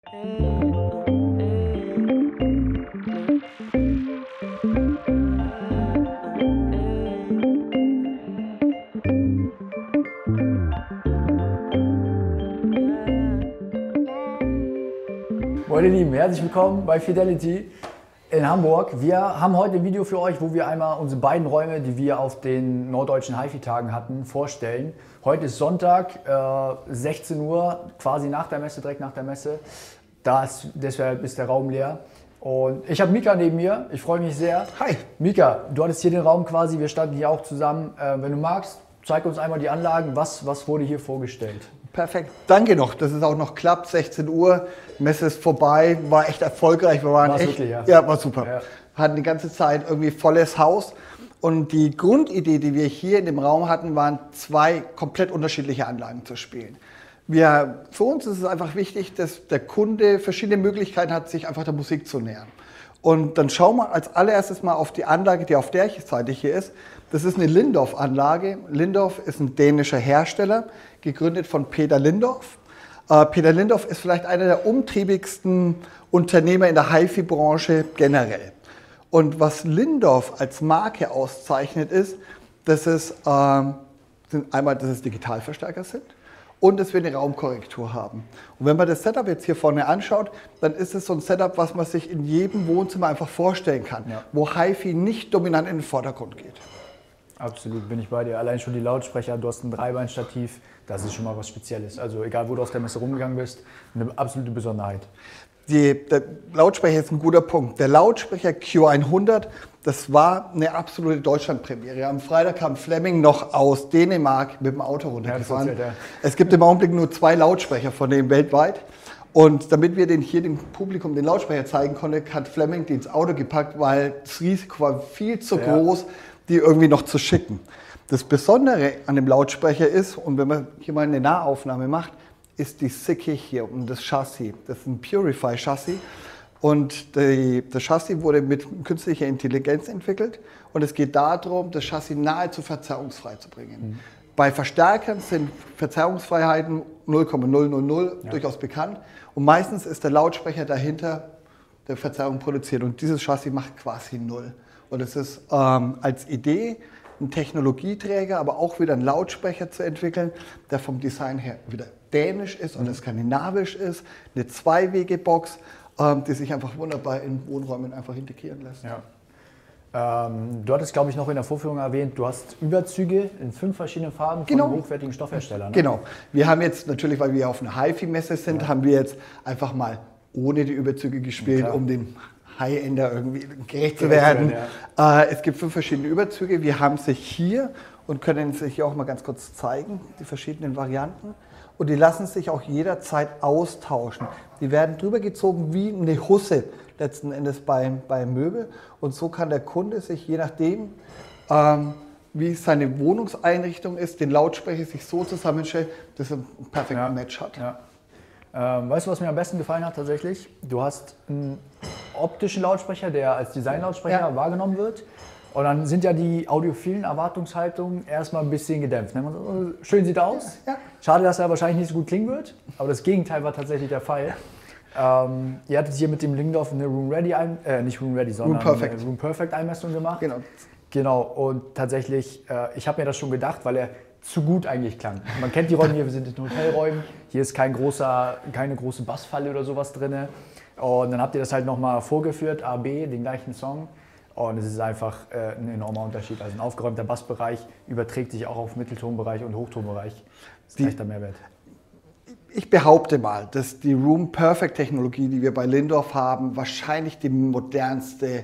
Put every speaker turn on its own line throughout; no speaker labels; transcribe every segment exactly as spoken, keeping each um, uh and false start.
Moin ihr Lieben, herzlich willkommen bei Fidelity in Hamburg. Wir haben heute ein Video für euch, wo wir einmal unsere beiden Räume, die wir auf den norddeutschen HiFi-Tagen hatten, vorstellen. Heute ist Sonntag, äh, sechzehn Uhr, quasi nach der Messe, direkt nach der Messe. Da ist, deshalb ist der Raum leer. Und ich habe Mika neben mir, ich freue mich sehr.
Hi!
Mika, du hattest hier den Raum quasi, wir standen hier auch zusammen. Äh, wenn du magst, zeig uns einmal die Anlagen, was, was wurde hier vorgestellt?
Perfekt. Danke noch, dass es auch noch klappt. sechzehn Uhr, Messe ist vorbei, war echt erfolgreich. Wir waren
War's
echt,
wirklich, ja.
ja, war super.
Ja.
Hatten die ganze Zeit irgendwie volles Haus. Und die Grundidee, die wir hier in dem Raum hatten, waren zwei komplett unterschiedliche Anlagen zu spielen. Wir, für uns ist es einfach wichtig, dass der Kunde verschiedene Möglichkeiten hat, sich einfach der Musik zu nähern. Und dann schauen wir als allererstes mal auf die Anlage, die auf der Seite hier ist. Das ist eine Lindorff-Anlage. Lindorff ist ein dänischer Hersteller, gegründet von Peter Lindorff. Äh, Peter Lindorff ist vielleicht einer der umtriebigsten Unternehmer in der HiFi-Branche generell. Und was Lindorff als Marke auszeichnet, ist, dass es, äh, sind einmal, dass es Digitalverstärker sind und dass wir eine Raumkorrektur haben. Und wenn man das Setup jetzt hier vorne anschaut, dann ist es so ein Setup, was man sich in jedem Wohnzimmer einfach vorstellen kann, ja, wo HiFi nicht dominant in den Vordergrund geht.
Absolut, bin ich bei dir. Allein schon die Lautsprecher, du hast ein Dreibeinstativ, das ist schon mal was Spezielles. Also egal, wo du auf der Messe rumgegangen bist, eine absolute Besonderheit.
Die, der Lautsprecher ist ein guter Punkt. Der Lautsprecher Q hundert, das war eine absolute Deutschlandpremiere. Am Freitag kam Fleming noch aus Dänemark mit dem Auto runtergefahren. Ja, ja. Es gibt im Augenblick nur zwei Lautsprecher von dem weltweit. Und damit wir den hier dem Publikum den Lautsprecher zeigen konnten, hat Fleming die ins Auto gepackt, weil das Risiko war viel zu ja. groß, die irgendwie noch zu schicken. Das Besondere an dem Lautsprecher ist, und wenn man hier mal eine Nahaufnahme macht, ist die Sicke hier und das Chassis. Das ist ein Purify-Chassis und die, das Chassis wurde mit künstlicher Intelligenz entwickelt und es geht darum, das Chassis nahezu verzerrungsfrei zu bringen. Mhm. Bei Verstärkern sind Verzerrungsfreiheiten null Komma null null null ja. durchaus bekannt und meistens ist der Lautsprecher dahinter, der Verzerrung produziert und dieses Chassis macht quasi null. Und es ist ähm, als Idee ein Technologieträger, aber auch wieder ein Lautsprecher zu entwickeln, der vom Design her wieder dänisch ist und skandinavisch ist. Eine Zwei-Wege-Box, ähm, die sich einfach wunderbar in Wohnräumen einfach integrieren lässt.
Ja. Ähm, du hattest, glaube ich, noch in der Vorführung erwähnt, du hast Überzüge in fünf verschiedenen Farben von
genau.
hochwertigen Stoffherstellern. Ne?
Genau. Wir haben jetzt natürlich, weil wir auf einer HiFi-Messe sind, ja. haben wir jetzt einfach mal ohne die Überzüge gespielt, ja, um den High-Ender irgendwie gerecht zu werden. Ja. Äh, es gibt fünf verschiedene Überzüge. Wir haben sie hier und können sie hier auch mal ganz kurz zeigen, die verschiedenen Varianten. Und die lassen sich auch jederzeit austauschen. Die werden drüber gezogen wie eine Husse letzten Endes beim, beim Möbel. Und so kann der Kunde sich, je nachdem, ähm, wie seine Wohnungseinrichtung ist, den Lautsprecher sich so zusammenstellen, dass er ein perfektes ja. Match hat. Ja.
Ähm, weißt du, was mir am besten gefallen hat tatsächlich? Du hast einen optischen Lautsprecher, der als Designlautsprecher ja. wahrgenommen wird. Und dann sind ja die audiophilen Erwartungshaltungen erstmal ein bisschen gedämpft. Ne? Schön sieht aus. Ja. Schade, dass er wahrscheinlich nicht so gut klingen wird. Aber das Gegenteil war tatsächlich der Fall. Ähm, ihr hattet hier mit dem Lindorff eine Room Ready, äh, nicht Room Ready, sondern
Room Perfect,
eine Room Perfect Einmessung gemacht.
Genau.
Genau. Und tatsächlich, äh, ich habe mir das schon gedacht, weil er zu gut eigentlich klang. Man kennt die Räume hier, wir sind in Hotelräumen. Hier ist kein großer, keine große Bassfalle oder sowas drin. Und dann habt ihr das halt nochmal vorgeführt, A B, den gleichen Song. Und es ist einfach äh, ein enormer Unterschied. Also ein aufgeräumter Bassbereich überträgt sich auch auf Mitteltonbereich und Hochtonbereich. Das ist ein echter Mehrwert.
Ich behaupte mal, dass die Room Perfect Technologie, die wir bei Lindorff haben, wahrscheinlich die modernste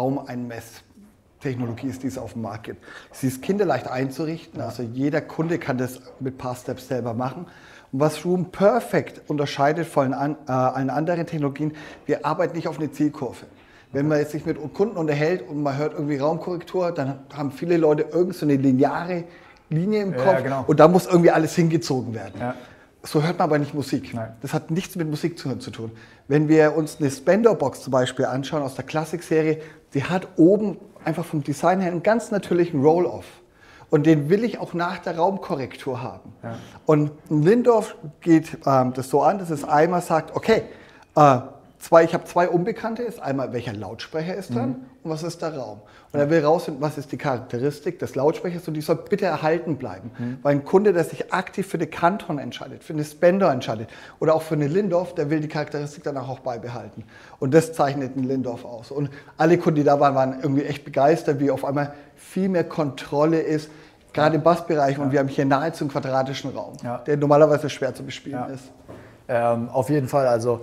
Raumeinmesstechnologie ist, die es auf dem Markt gibt. Sie ist kinderleicht einzurichten, also jeder Kunde kann das mit ein paar Steps selber machen. Und was Room Perfect unterscheidet von allen, äh, allen anderen Technologien, wir arbeiten nicht auf eine Zielkurve. Wenn man jetzt sich mit Kunden unterhält und man hört irgendwie Raumkorrektur, dann haben viele Leute irgend so eine lineare Linie im Kopf ja, genau. und da muss irgendwie alles hingezogen werden. Ja. So hört man aber nicht Musik. Nein. Das hat nichts mit Musik zu, zu tun. Wenn wir uns eine Spandau-Box zum Beispiel anschauen aus der Klassik-Serie, die hat oben einfach vom Design her einen ganz natürlichen Roll-Off. Und den will ich auch nach der Raumkorrektur haben. Ja. Und Lindorff geht ähm, das so an, dass es einmal sagt, okay, Äh, zwei, ich habe zwei Unbekannte, ist einmal, welcher Lautsprecher ist dran mhm. und was ist der Raum. Und er will rausfinden, was ist die Charakteristik des Lautsprechers und die soll bitte erhalten bleiben. Mhm. Weil ein Kunde, der sich aktiv für eine Canton entscheidet, für eine Spender entscheidet oder auch für eine Lindorff, der will die Charakteristik danach auch beibehalten. Und das zeichnet ein Lindorff aus. Und alle Kunden, die da waren, waren irgendwie echt begeistert, wie auf einmal viel mehr Kontrolle ist, gerade im Bassbereich. Ja. Und wir haben hier nahezu einen quadratischen Raum, ja. der normalerweise schwer zu bespielen ja. ist.
Ähm, auf jeden Fall, also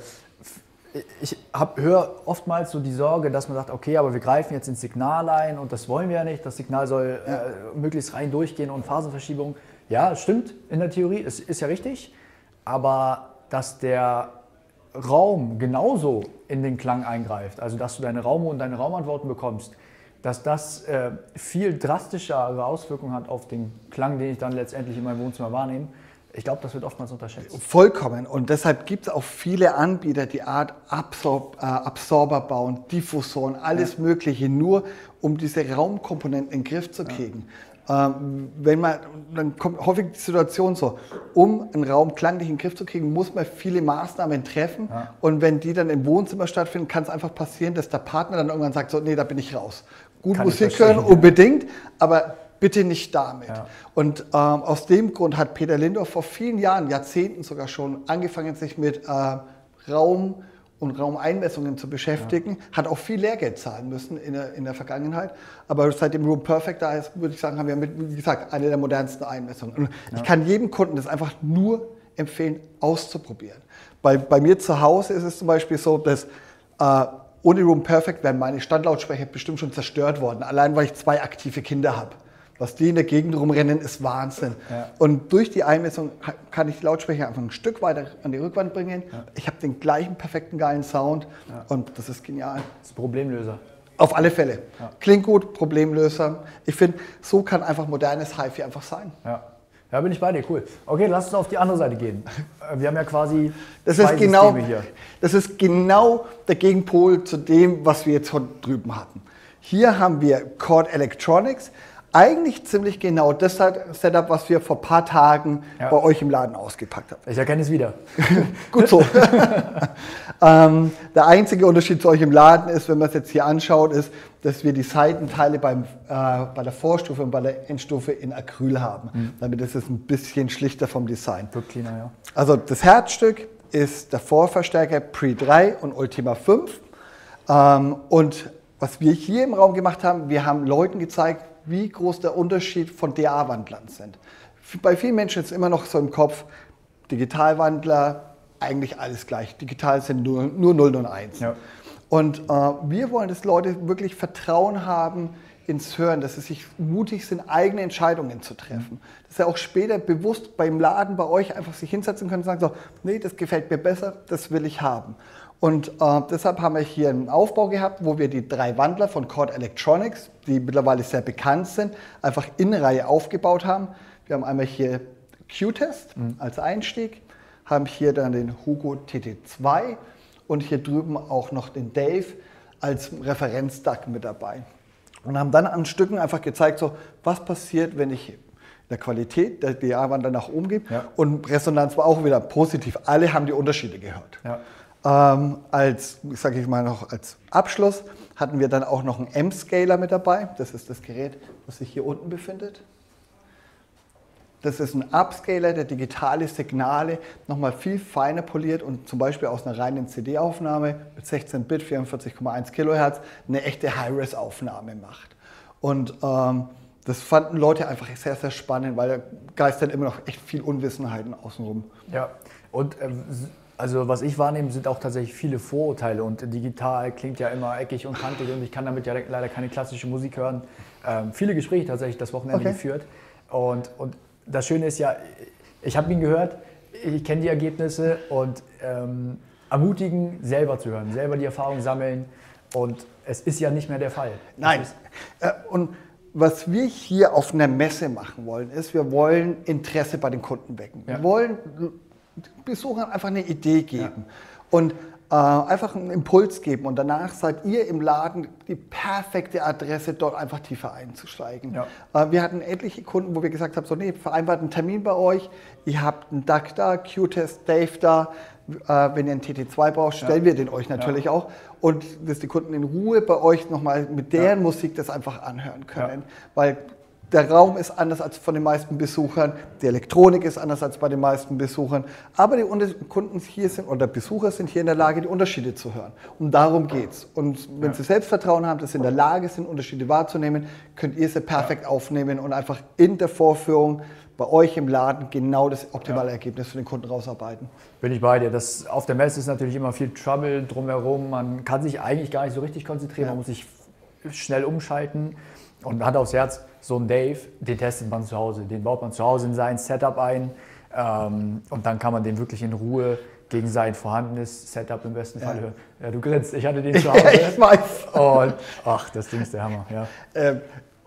ich höre oftmals so die Sorge, dass man sagt, okay, aber wir greifen jetzt ins Signal ein und das wollen wir ja nicht. Das Signal soll ja. äh, möglichst rein durchgehen und Phasenverschiebung. Ja, stimmt in der Theorie, es ist ja richtig. Aber dass der Raum genauso in den Klang eingreift, also dass du deine Raum- und deine Raumantworten bekommst, dass das äh, viel drastischere Auswirkungen hat auf den Klang, den ich dann letztendlich in meinem Wohnzimmer wahrnehme. Ich glaube, das wird oftmals unterschätzt.
Vollkommen. Und deshalb gibt es auch viele Anbieter, die Art Absor äh, Absorber bauen, Diffusoren, alles ja. Mögliche, nur um diese Raumkomponenten in den Griff zu kriegen. Ja. Ähm, wenn man, dann kommt häufig die Situation so, um einen Raum klanglich in den Griff zu kriegen, muss man viele Maßnahmen treffen. Ja. Und wenn die dann im Wohnzimmer stattfinden, kann es einfach passieren, dass der Partner dann irgendwann sagt, so, nee, da bin ich raus. Gut kann Musik hören, unbedingt, aber bitte nicht damit. Ja. Und ähm, aus dem Grund hat Peter Lindorff vor vielen Jahren, Jahrzehnten sogar schon, angefangen, sich mit äh, Raum und Raumeinmessungen zu beschäftigen. Ja. Hat auch viel Lehrgeld zahlen müssen in der, in der Vergangenheit. Aber seitdem Room Perfect da ist, würde ich sagen, haben wir mit, wie gesagt, eine der modernsten Einmessungen. Und ja. ich kann jedem Kunden das einfach nur empfehlen, auszuprobieren. Bei, bei mir zu Hause ist es zum Beispiel so, dass äh, ohne Room Perfect wären meine Standlautsprecher bestimmt schon zerstört worden. Allein, weil ich zwei aktive Kinder habe. Was die in der Gegend rumrennen, ist Wahnsinn. Ja. Und durch die Einmessung kann ich die Lautsprecher einfach ein Stück weiter an die Rückwand bringen. Ja. Ich habe den gleichen perfekten, geilen Sound ja. und das ist genial.
Das ist ein Problemlöser.
Auf alle Fälle. Ja. Klingt gut, Problemlöser. Ich finde, so kann einfach modernes Hi-Fi einfach sein.
Ja. Ja, bin ich bei dir, cool. Okay, lass uns auf die andere Seite gehen. Wir haben ja quasi
das zwei ist genau, Systeme hier. Das ist genau der Gegenpol zu dem, was wir jetzt von drüben hatten. Hier haben wir Chord Electronics. Eigentlich ziemlich genau das Setup, was wir vor ein paar Tagen ja. bei euch im Laden ausgepackt haben.
Ich erkenne es wieder.
Gut so. ähm, der einzige Unterschied zu euch im Laden ist, wenn man es jetzt hier anschaut, ist, dass wir die Seitenteile beim, äh, bei der Vorstufe und bei der Endstufe in Acryl haben. Mhm. Damit ist es ein bisschen schlichter vom Design.
Wird cleaner, ja.
Also das Herzstück ist der Vorverstärker Pre drei und Ultima fünf. Ähm, und was wir hier im Raum gemacht haben, wir haben Leuten gezeigt, wie groß der Unterschied von D A-Wandlern sind. Bei vielen Menschen ist immer noch so im Kopf, Digitalwandler, eigentlich alles gleich. Digital sind nur, nur null und eins. Ja. Und äh, wir wollen, dass Leute wirklich Vertrauen haben ins Hören, dass sie sich mutig sind, eigene Entscheidungen zu treffen. Dass sie auch später bewusst beim Laden bei euch einfach sich hinsetzen können und sagen so, nee, das gefällt mir besser, das will ich haben. Und äh, deshalb haben wir hier einen Aufbau gehabt, wo wir die drei Wandler von Chord Electronics, die mittlerweile sehr bekannt sind, einfach in Reihe aufgebaut haben. Wir haben einmal hier Q-Test mhm. als Einstieg, haben hier dann den Hugo T T zwei und hier drüben auch noch den Dave als Referenz-D A C mit dabei. Und haben dann an Stücken einfach gezeigt, so, was passiert, wenn ich der Qualität der D A-Wandler nach oben gebe. Ja. Und Resonanz war auch wieder positiv. Alle haben die Unterschiede gehört. Ja. Ähm, als, sage ich mal noch, als Abschluss hatten wir dann auch noch einen M-Scaler mit dabei. Das ist das Gerät, was sich hier unten befindet. Das ist ein Upscaler, der digitale Signale nochmal viel feiner poliert und zum Beispiel aus einer reinen C D-Aufnahme mit sechzehn Bit, vierundvierzig Komma eins Kilohertz eine echte High-Res-Aufnahme macht. Und ähm, das fanden Leute einfach sehr, sehr spannend, weil da geistern immer noch echt viel Unwissenheiten außenrum.
Ja, und ähm, also was ich wahrnehme, sind auch tatsächlich viele Vorurteile und digital klingt ja immer eckig und kantig und ich kann damit ja leider keine klassische Musik hören. Ähm, viele Gespräche tatsächlich das Wochenende okay. geführt und, und das Schöne ist ja, ich habe ihn gehört, ich kenne die Ergebnisse und ähm, ermutigen, selber zu hören, selber die Erfahrung sammeln und es ist ja nicht mehr der Fall.
Nein, äh, und was wir hier auf einer Messe machen wollen, ist, wir wollen Interesse bei den Kunden wecken. Ja. Wir wollen Besuchern einfach eine Idee geben ja. und äh, einfach einen Impuls geben und danach seid ihr im Laden die perfekte Adresse, dort einfach tiefer einzusteigen. Ja. Äh, wir hatten etliche Kunden, wo wir gesagt haben, so nee, vereinbart einen Termin bei euch, ihr habt einen D A C da, Q-Test, Dave da, Äh, wenn ihr einen T T zwei braucht, stellen ja. wir den euch natürlich ja. auch. Und dass die Kunden in Ruhe bei euch nochmal mit deren ja. Musik das einfach anhören können. Ja. Weil der Raum ist anders als von den meisten Besuchern, die Elektronik ist anders als bei den meisten Besuchern, aber die Kunden hier sind oder Besucher sind hier in der Lage, die Unterschiede zu hören. Und darum geht's. Und wenn ja. sie Selbstvertrauen haben, dass sie in der Lage sind, Unterschiede wahrzunehmen, könnt ihr sie perfekt ja. aufnehmen und einfach in der Vorführung bei euch im Laden genau das optimale ja. Ergebnis für den Kunden rausarbeiten.
Bin ich bei dir. Das, auf der Messe ist natürlich immer viel Trouble drumherum. Man kann sich eigentlich gar nicht so richtig konzentrieren, ja. man muss sich schnell umschalten. Und Hand aufs Herz, so ein Dave, den testet man zu Hause, den baut man zu Hause in sein Setup ein ähm, und dann kann man den wirklich in Ruhe gegen sein vorhandenes Setup im besten Fall hören. Ja, du grinst, ich hatte den zu Hause.
Ich weiß.
Und ach, das Ding ist der Hammer. Ja.
Ähm,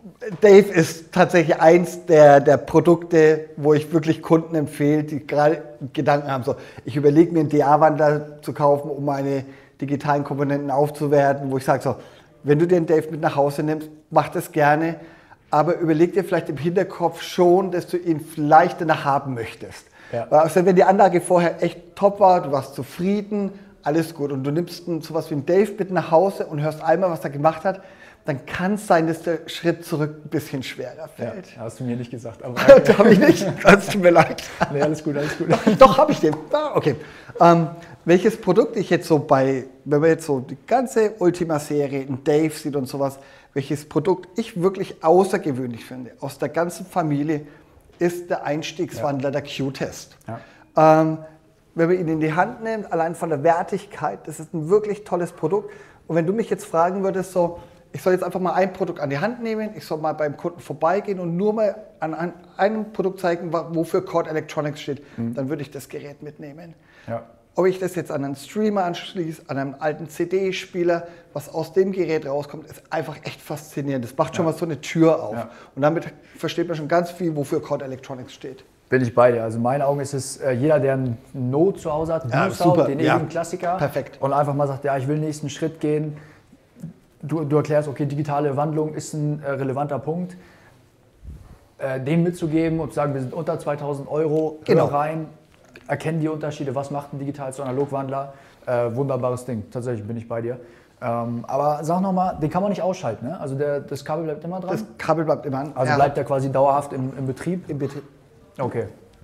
Dave ist tatsächlich eins der, der Produkte, wo ich wirklich Kunden empfehle, die gerade Gedanken haben, so, ich überlege mir einen D A-Wandler zu kaufen, um meine digitalen Komponenten aufzuwerten, wo ich sage so, wenn du den Dave mit nach Hause nimmst, mach das gerne, aber überleg dir vielleicht im Hinterkopf schon, dass du ihn vielleicht danach haben möchtest. Ja. Also wenn die Anlage vorher echt top war, du warst zufrieden, alles gut und du nimmst sowas wie einen Dave mit nach Hause und hörst einmal, was er gemacht hat, dann kann es sein, dass der Schritt zurück ein bisschen schwerer fällt.
Ja, hast du mir nicht gesagt. Aber
das habe ich nicht. Es tut mir leid.
Nee, alles gut, alles gut.
Doch, doch habe ich den. Ah, okay. Ähm, welches Produkt ich jetzt so bei, wenn man jetzt so die ganze Ultima-Serie in Dave sieht und sowas, welches Produkt ich wirklich außergewöhnlich finde, aus der ganzen Familie, ist der Einstiegswandler, ja. der Q-Test. Ja. Ähm, wenn man ihn in die Hand nimmt, allein von der Wertigkeit, das ist ein wirklich tolles Produkt. Und wenn du mich jetzt fragen würdest, so, ich soll jetzt einfach mal ein Produkt an die Hand nehmen, ich soll mal beim Kunden vorbeigehen und nur mal an, an einem Produkt zeigen, wofür Chord Electronics steht, mhm. dann würde ich das Gerät mitnehmen. Ja. Ob ich das jetzt an einen Streamer anschließe, an einen alten C D-Spieler, was aus dem Gerät rauskommt, ist einfach echt faszinierend. Das macht schon ja. mal so eine Tür auf. Ja. Und damit versteht man schon ganz viel, wofür Chord Electronics steht.
Bin ich bei dir. Also in meinen Augen ist es, äh, jeder, der einen Note zu Hause hat, einen ja, Sound, den ewigen ja. Klassiker,
perfekt.
Und einfach mal sagt, ja, ich will den nächsten Schritt gehen. Du, du erklärst, okay, digitale Wandlung ist ein äh, relevanter Punkt. Äh, den mitzugeben und zu sagen, wir sind unter zweitausend Euro,
genau.
hör rein, erkennen die Unterschiede, was macht ein digital zu Analogwandler. Äh, wunderbares Ding, tatsächlich bin ich bei dir. Ähm, aber sag nochmal, den kann man nicht ausschalten, ne? Also der, das Kabel bleibt immer dran?
Das Kabel bleibt immer dran.
Also
ja.
bleibt der quasi dauerhaft im, im Betrieb?
Im Betrieb.
Okay,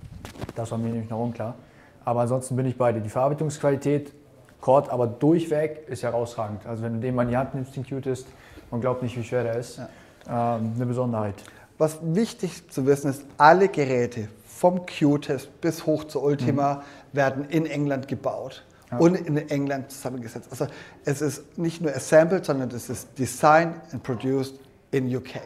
das war mir nämlich noch unklar. Aber ansonsten bin ich bei dir. Die Verarbeitungsqualität, Chord, aber durchweg ist herausragend. Also wenn du den mal in die Hand nimmst, den Q-Test, man glaubt nicht, wie schwer der ist. Ja. Ähm, eine Besonderheit.
Was wichtig zu wissen ist, alle Geräte vom Q-Test bis hoch zur Ultima mhm. werden in England gebaut. Ja. Und in England zusammengesetzt. Also es ist nicht nur assembled, sondern es ist designed and produced in U K.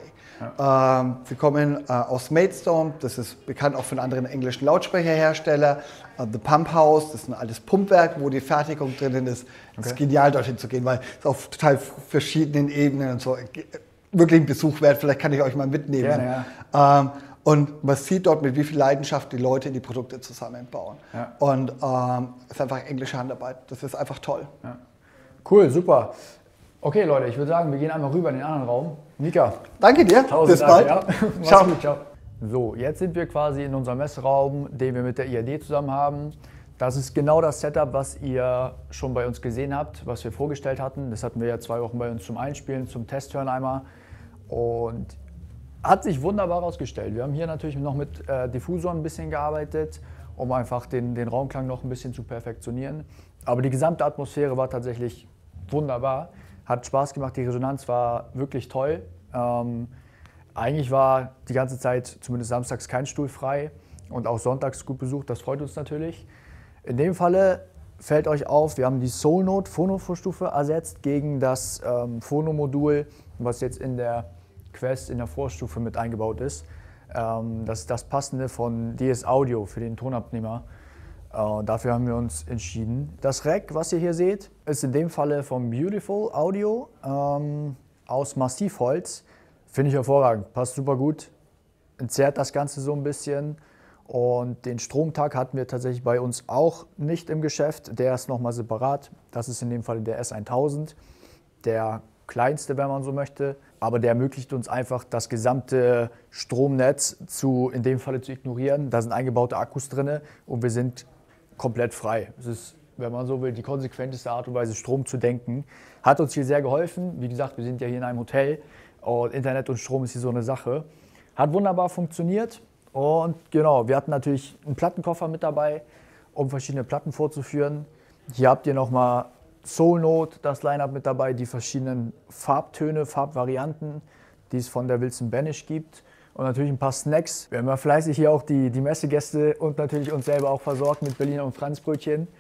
Ja. Ähm, wir kommen äh, aus Maidstone, das ist bekannt auch von anderen englischen Lautsprecherherstellern. Uh, The Pump House, das ist ein altes Pumpwerk, wo die Fertigung drinnen ist. Es okay. ist genial, dorthin zu gehen, weil es auf total verschiedenen Ebenen und so wirklich ein Besuch wert. Vielleicht kann ich euch mal mitnehmen.
Gerne, ja.
ähm, Und man sieht dort, mit wie viel Leidenschaft die Leute die Produkte zusammenbauen. Ja. Und ähm, es ist einfach englische Handarbeit. Das ist einfach toll.
Ja. Cool, super. Okay, Leute, ich würde sagen, wir gehen einmal rüber in den anderen Raum. Mika.
Danke dir.
Bis bald. Ja. Ciao. Gut, ciao. So, jetzt sind wir quasi in unserem Messeraum, den wir mit der I A D zusammen haben. Das ist genau das Setup, was ihr schon bei uns gesehen habt, was wir vorgestellt hatten. Das hatten wir ja zwei Wochen bei uns zum Einspielen, zum Testhören einmal. Und hat sich wunderbar herausgestellt. Wir haben hier natürlich noch mit äh, Diffusoren ein bisschen gearbeitet, um einfach den, den Raumklang noch ein bisschen zu perfektionieren. Aber die gesamte Atmosphäre war tatsächlich wunderbar. Hat Spaß gemacht, die Resonanz war wirklich toll. Ähm, eigentlich war die ganze Zeit, zumindest samstags, kein Stuhl frei und auch sonntags gut besucht. Das freut uns natürlich. In dem Falle fällt euch auf, wir haben die Soulnote Phono-Vorstufe ersetzt gegen das ähm, Phono-Modul, was jetzt in der Quest in der Vorstufe mit eingebaut ist. Ähm, das ist das passende von D S Audio für den Tonabnehmer. Äh, dafür haben wir uns entschieden. Das Rack, was ihr hier seht, ist in dem Falle vom Beautiful Audio ähm, aus Massivholz. Finde ich hervorragend, passt super gut, entzerrt das Ganze so ein bisschen. Und den Stromtag hatten wir tatsächlich bei uns auch nicht im Geschäft. Der ist nochmal separat. Das ist in dem Fall der S tausend, der kleinste, wenn man so möchte. Aber der ermöglicht uns einfach, das gesamte Stromnetz zu, in dem Falle zu ignorieren. Da sind eingebaute Akkus drin und wir sind komplett frei. Es ist wenn man so will, die konsequenteste Art und Weise, Strom zu denken. Hat uns hier sehr geholfen. Wie gesagt, wir sind ja hier in einem Hotel und Internet und Strom ist hier so eine Sache. Hat wunderbar funktioniert und genau, wir hatten natürlich einen Plattenkoffer mit dabei, um verschiedene Platten vorzuführen. Hier habt ihr nochmal Soul Note, das Line-Up mit dabei, die verschiedenen Farbtöne, Farbvarianten, die es von der Wilson Banish gibt. Und natürlich ein paar Snacks. Wir haben ja fleißig hier auch die, die Messegäste und natürlich uns selber auch versorgt mit Berliner und Franzbrötchen.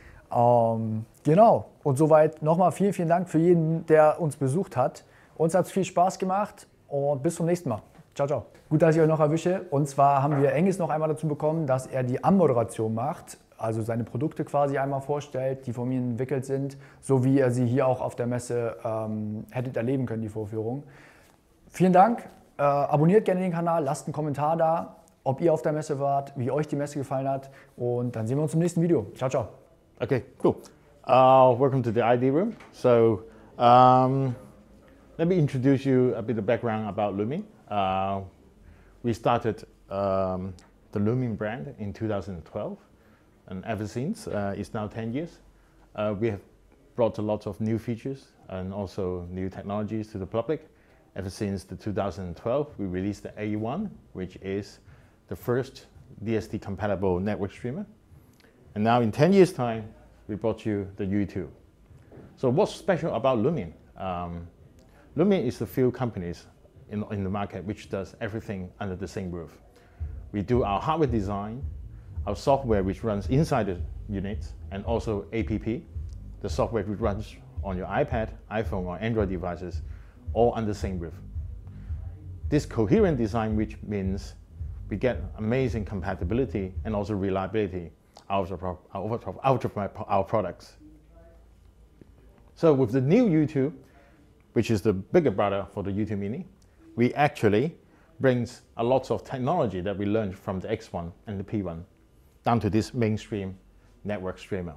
Ähm, genau. Und soweit nochmal vielen, vielen Dank für jeden, der uns besucht hat. Uns hat es viel Spaß gemacht und bis zum nächsten Mal. Ciao, ciao. Gut, dass ich euch noch erwische. Und zwar haben wir Engis noch einmal dazu bekommen, dass er die Anmoderation macht. Also seine Produkte quasi einmal vorstellt, die von mir entwickelt sind, so wie ihr sie hier auch auf der Messe ähm, hättet erleben können, die Vorführung. Vielen Dank. Äh, abonniert gerne den Kanal, lasst einen Kommentar da, ob ihr auf der Messe wart, wie euch die Messe gefallen hat und dann sehen wir uns im nächsten Video. Ciao, ciao.
Okay, cool. Uh, welcome to the I D room. So, um, let me introduce you a bit of background about Lumin. Uh, we started um, the Lumin brand in two thousand twelve, and ever since, uh, it's now ten years. Uh, we have brought a lot of new features and also new technologies to the public. Ever since the two thousand twelve, we released the A one, which is the first D S T-compatible network streamer. And now in ten years' time, we brought you the U two. So what's special about Lumin? Um, Lumin is the few companies in, in the market which does everything under the same roof. We do our hardware design, our software which runs inside the units, and also A P P, the software which runs on your iPad, iPhone, or Android devices, all under the same roof. This coherent design, which means we get amazing compatibility and also reliability out of our, out of, out of our products. So with the new U two, which is the bigger brother for the U two Mini, we actually brings a lot of technology that we learned from the X one and the P one down to this mainstream network streamer.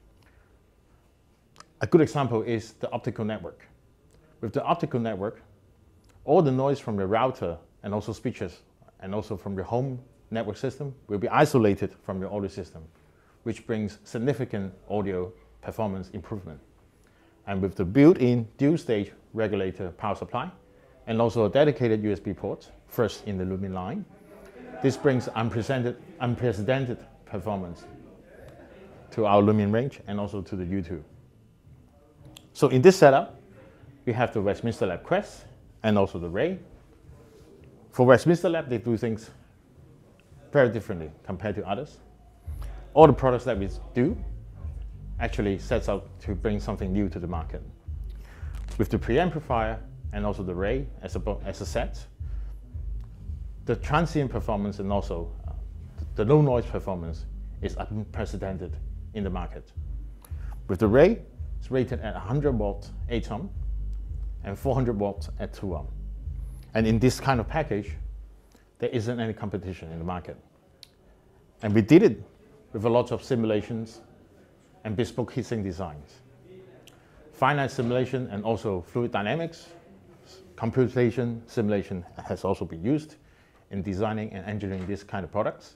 A good example is the optical network. With the optical network, all the noise from your router and also speakers and also from your home network system will be isolated from your audio system, which brings significant audio performance improvement. And with the built-in dual-stage regulator power supply and also a dedicated U S B port, first in the Lumin line, this brings unprecedented, unprecedented performance to our Lumin range and also to the U two. So in this setup, we have the Westminster Lab Quest and also the Ray. For Westminster Lab, they do things very differently compared to others. All the products that we do actually sets out to bring something new to the market. With the preamplifier and also the Ray as a, as a set, the transient performance and also uh, the low noise performance is unprecedented in the market. With the Ray, it's rated at one hundred watt eight ohm and four hundred watts at two ohm. And in this kind of package, there isn't any competition in the market. And we did it with a lot of simulations and bespoke heatsink designs. Finite simulation and also fluid dynamics, computation simulation has also been used in designing and engineering this kind of products.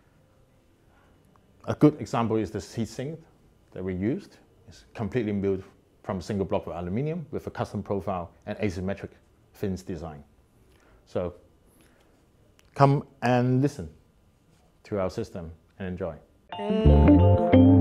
A good example is the heatsink that we used. It's completely built from a single block of aluminium with a custom profile and asymmetric fins design. So come and listen to our system and enjoy.